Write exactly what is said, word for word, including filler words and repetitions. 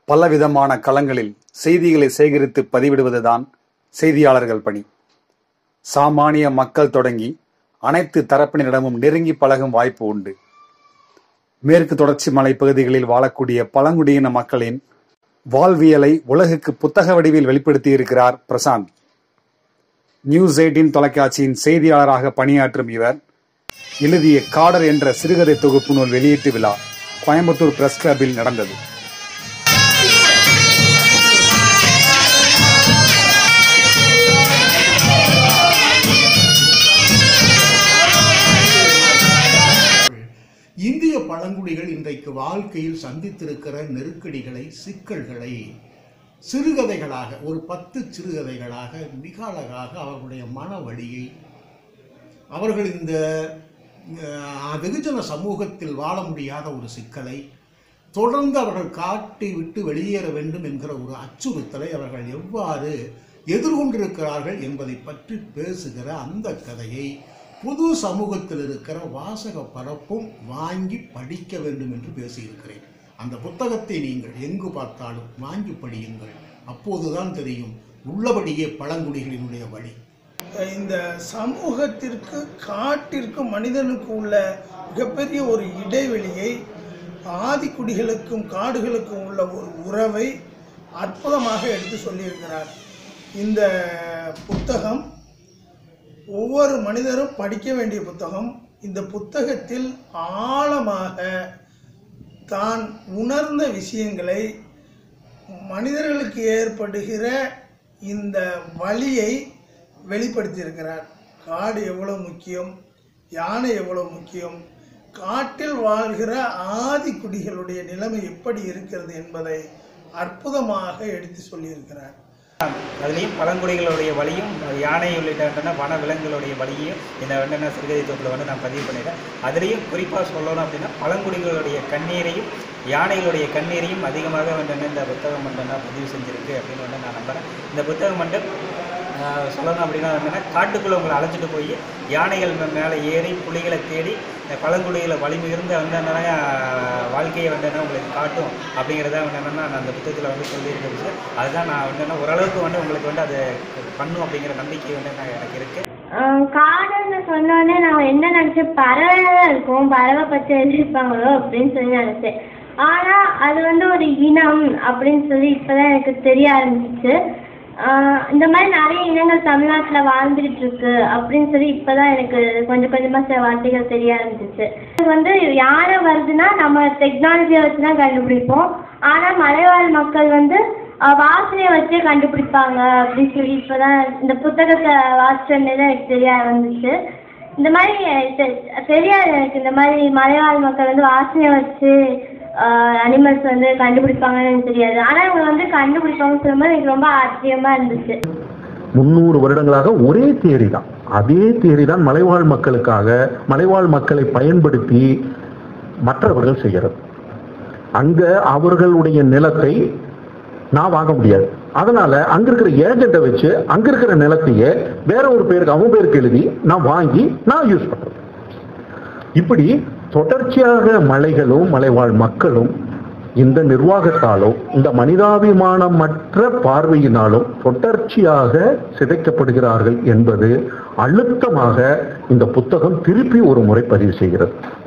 பலவிதமான களங்களில் செய்திகளை சேகரித்து பதிவிடுவதுதான் செய்தியாளர்கள் பணி. சாமானிய மக்கள் தொடங்கி அனைத்து தரப்பினரிடமும் நெருங்கி பழகும் வாய்ப்பு உண்டு. மேற்கு தொடர்ச்சி மலைப்பகுதிகளில் வாழக்கூடிய பழங்குடியின மக்களின் வாழ்வியலை உலகுக்கு புத்தக வடிவில் வெளிப்படுத்தியிருக்கிறார் பிரசாந்த். நியூஸ் எயிட்டீன் தொலைக்காட்சியின் செய்தியாளராக பணியாற்றும் இவர் எழுதிய காடர் என்ற சிறுகதை தொகுப்பு நூல் வெளியீட்டு விழா கோயம்புத்தூர் பிரஸ் கிளப்பில் நடந்தது. இந்திய பழங்குடிகள் இன்றைக்கு வாழ்க்கையில் சந்தித்திருக்கிற நெருக்கடிகளை, சிக்கல்களை சிறுகதைகளாக, ஒரு பத்து சிறுகதைகளாக மிக அழகாக அவர்களுடைய மன வழியை, அவர்கள் இந்த வெகுஜன சமூகத்தில் வாழ முடியாத ஒரு சிக்கலை, தொடர்ந்து அவர்கள் காட்டி விட்டு வெளியேற வேண்டும் என்கிற ஒரு அச்சுறுத்தலை அவர்கள் எவ்வாறு எதிர்கொண்டிருக்கிறார்கள் என்பதை பற்றி பேசுகிற அந்த கதையை பொது சமூகத்தில் இருக்கிற வாசக பரப்பும் வாங்கி படிக்க வேண்டும் என்று பேசியிருக்கிறேன். அந்த புத்தகத்தை நீங்கள் எங்கு பார்த்தாலும் வாங்கி படியுங்கள். அப்போதுதான் தெரியும் உள்ளபடியே பழங்குடிகளினுடைய வழி. இந்த சமூகத்திற்கு காட்டிற்கு மனிதனுக்கு உள்ள மிகப்பெரிய ஒரு இடைவெளியை, ஆதிக்குடிகளுக்கும் காடுகளுக்கும் உள்ள ஒரு உறவை அற்புதமாக எடுத்து சொல்லியிருக்கிறார். இந்த புத்தகம் ஒவ்வொரு மனிதரும் படிக்க வேண்டிய புத்தகம். இந்த புத்தகத்தில் ஆழமாக தான் உணர்ந்த விஷயங்களை, மனிதர்களுக்கு ஏற்படுகிற இந்த வலியை வெளிப்படுத்தியிருக்கிறார். காடு எவ்வளவு முக்கியம், யானை எவ்வளவு முக்கியம், காட்டில் வாழ்கிற ஆதிக்குடிகளுடைய நிலைமை எப்படி இருக்கிறது என்பதை அற்புதமாக எடுத்து சொல்லியிருக்கிறார். அதுலேயும் பழங்குடிகளுடைய வழியும், யானை உள்ளிட்ட வன விலங்குகளுடைய வழியும் இந்த வந்து சிறுகதை தொகுப்பில் வந்து நான் பதிவு பண்ணிட்டேன். அதுலேயும் குறிப்பாக சொல்லணும் அப்படின்னா பழங்குடிகளுடைய கண்ணீரையும் யானைகளுடைய கண்ணீரையும் அதிகமாக வந்து இந்த புத்தகம் வந்து பதிவு செஞ்சுருக்கு அப்படின்னு வந்து நான் நம்புகிறேன். இந்த புத்தகம் வந்து சொல்லணும் அப்படின்னா என்னென்னா, காட்டுக்குள்ளே உங்களை அழைச்சிட்டு போய் யானைகள் மேலே ஏறி புலிகளை தேடி பழங்குடிகளை வலிமிகுந்த வந்து என்னென்னா வாழ்க்கையை வந்து என்ன உங்களுக்கு காட்டும் அப்படிங்கிறத வந்து என்னென்னா நான் அந்த புத்தகத்தில் வந்து சொல்லியிருக்க விஷயம். அதுதான் நான் வந்து என்ன ஓரளவுக்கு வந்து உங்களுக்கு வந்து அது பண்ணும் அப்படிங்கிற நம்பிக்கை வந்து எனக்கு இருக்குது. காடுன்னு சொன்னோடனே நான் என்ன நினச்சேன், பறவை இருக்கும், பறவை பற்றி எழுதியிருப்பாங்களோ அப்படின்னு சொல்லி நினச்சேன். ஆனால் அது வந்து ஒரு இனம் அப்படின்னு சொல்லி இப்போ தான் எனக்கு தெரிய ஆரம்பிச்சிச்சு. இந்த மாதிரி நிறைய இனங்கள் தமிழ்நாட்டில் வாழ்ந்துகிட்டு இருக்கு அப்படின்னு சொல்லி இப்போ தான் எனக்கு கொஞ்சம் கொஞ்சமாக சில வார்த்தைகள் தெரிய ஆரம்பிச்சிச்சு. இது வந்து யானை வருதுன்னா நம்ம டெக்னாலஜியை வச்சு தான் கண்டுபிடிப்போம். ஆனால் மலைவாழ் மக்கள் வந்து வாசனையை வச்சே கண்டுபிடிப்பாங்க அப்படின்னு சொல்லி இப்போ தான் இந்த புத்தகத்தை வாசிச்சோன்னே தான் எனக்கு தெரிய ஆரம்பிச்சு. இந்த மாதிரி தெரியாது எனக்கு, இந்த மாதிரி மலைவாழ் மக்கள் வந்து வாசனையை வச்சு அனிமல்ஸ் வந்து கண்டுபிடிப்பாங்கன்னு எனக்கு தெரியாது. ஆனால் இவங்க வந்து கண்டுபிடிப்பாங்கன்னு சொல்லும்போது எனக்கு ரொம்ப ஆச்சரியமா இருந்துச்சு. முன்னூறு வருடங்களாக ஒரே தியரி தான், அதே தியரி தான் மலைவாழ் மக்களுக்காக, மலைவாழ் மக்களை பயன்படுத்தி மற்றவர்கள் செய்கிறது. அங்க அவர்களுடைய நிலத்தை நான் வாங்க முடியாது, அதனால அங்க இருக்கிற ஏஜென்ட்டை வச்சு அங்க இருக்கிற நிலத்தையே வேற ஒரு பேருக்கு, அவன் பேருக்கு எழுதி நான் வாங்கி நான் யூஸ் பண்றேன். இப்படி தொடர்ச்சியாக மலைகளும் மலைவாழ் மக்களும் இந்த நிர்வாகத்தாலும் இந்த மனிதாபிமானமற்ற பார்வையினாலும் தொடர்ச்சியாக சிதைக்கப்படுகிறார்கள் என்பது அழுத்தமாக இந்த புத்தகம் திருப்பி ஒரு முறை பதிவு செய்கிறது.